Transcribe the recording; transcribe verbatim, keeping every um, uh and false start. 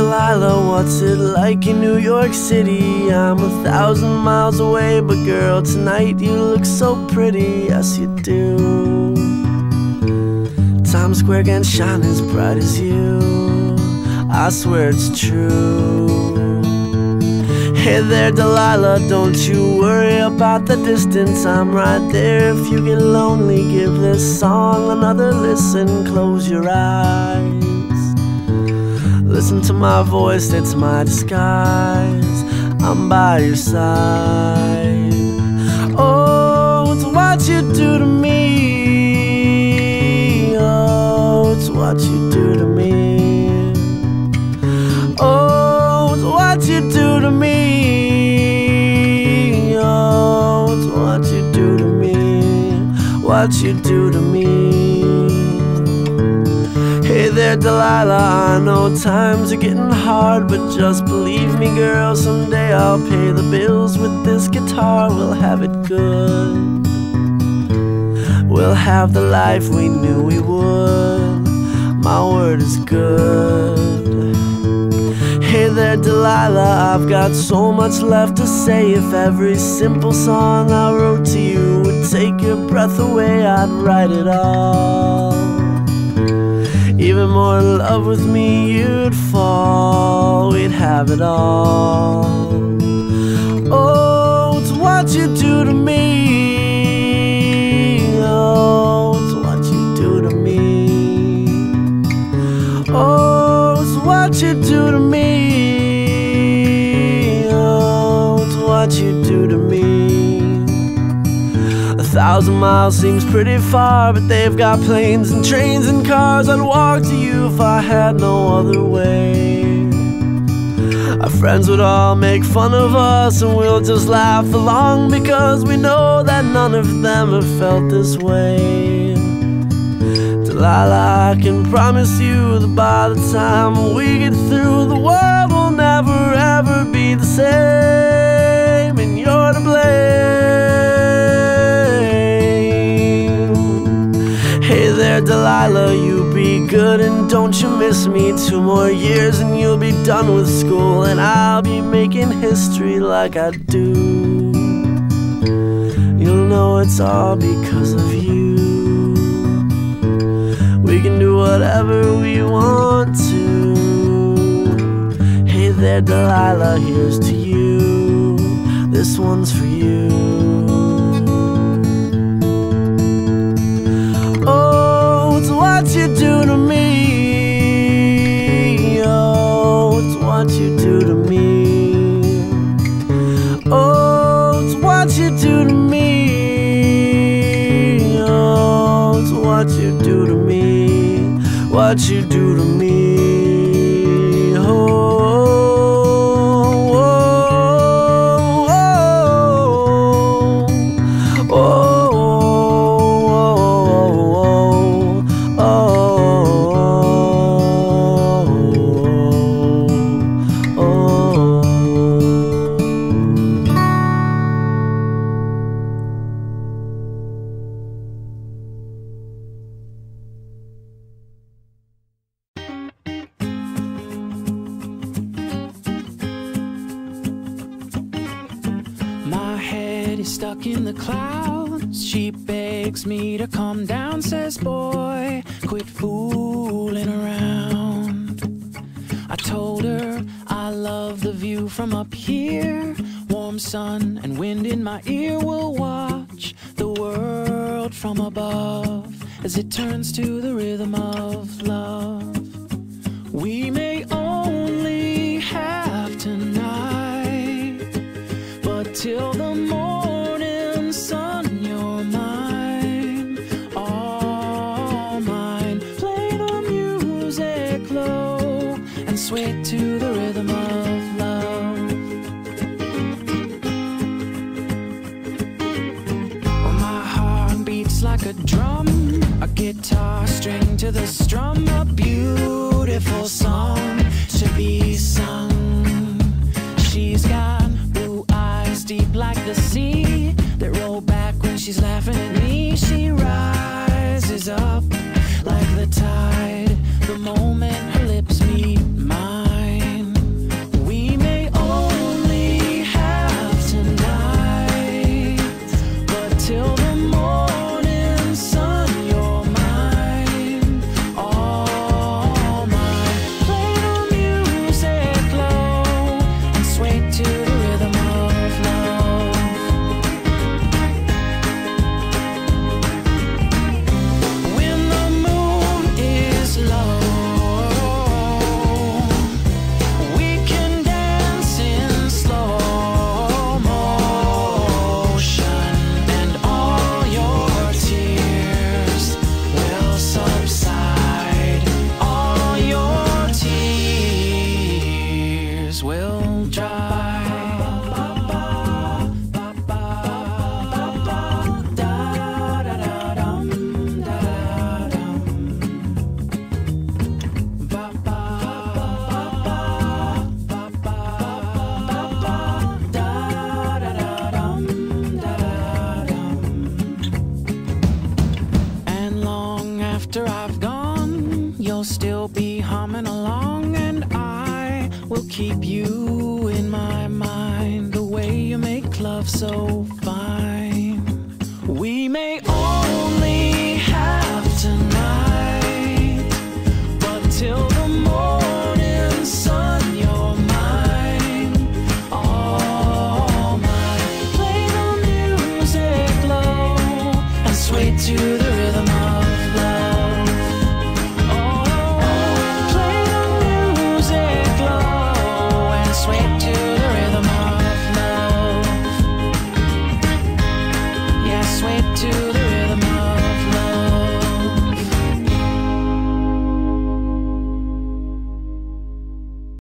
Delilah, what's it like in New York City? I'm a thousand miles away, but girl, tonight you look so pretty. Yes, you do. Times Square can't shine as bright as you. I swear it's true. Hey there, Delilah, don't you worry about the distance. I'm right there if you get lonely. Give this song another listen. Close your eyes. Listen to my voice, it's my disguise. I'm by your side. Oh, it's what you do to me. Oh, it's what you do to me. Oh, it's what you do to me. Oh, it's what you do to me. What you do to me. Hey there, Delilah, I know times are getting hard, but just believe me, girl, someday I'll pay the bills with this guitar. We'll have it good. We'll have the life we knew we would. My word is good. Hey there, Delilah, I've got so much left to say. If every simple song I wrote to you would take your breath away, I'd write it all. Even more in love with me you'd fall. We'd have it all. Oh, it's what you do to me. Oh, it's what you do to me. Oh, it's what you do to me. Oh, it's what you do to me. A thousand miles seems pretty far, but they've got planes and trains and cars. I'd walk to you if I had no other way. Our friends would all make fun of us, and we'll just laugh along, because we know that none of them have felt this way. Delilah, I can promise you that by the time we get through, the world will never ever be the same, and you're to blame. Hey there, Delilah, you be good and don't you miss me. Two more years and you'll be done with school, and I'll be making history like I do. You'll know it's all because of you. We can do whatever we want to. Hey there, Delilah, here's to you. This one's for you. What you do to me. Oh, it's what you do to me. Oh, it's what you do to me. Oh, it's what you do to me. What you do to me. Oh. Stuck in the clouds, she begs me to calm down, says, boy, quit fooling around. I told her I love the view from up here, warm sun and wind in my ear. We'll watch the world from above as it turns to the rhythm of love. We may only have tonight, but till the morning sun, you're mine, all mine. Play the music low and sway to the rhythm of love. Oh, my heart beats like a drum, a guitar string to the strum, a beautiful song to be sung. She's got blue eyes deep like the sea that roll back when she's laughing at me. She rises up like the tide the moment her lips meet mine. love so fine. We may only have tonight, but till the morning sun, you're mine, all mine. Play the music low and sway to the rhythm of love. Oh, play the music low and sway to the rhythm of love. Yeah, sway to the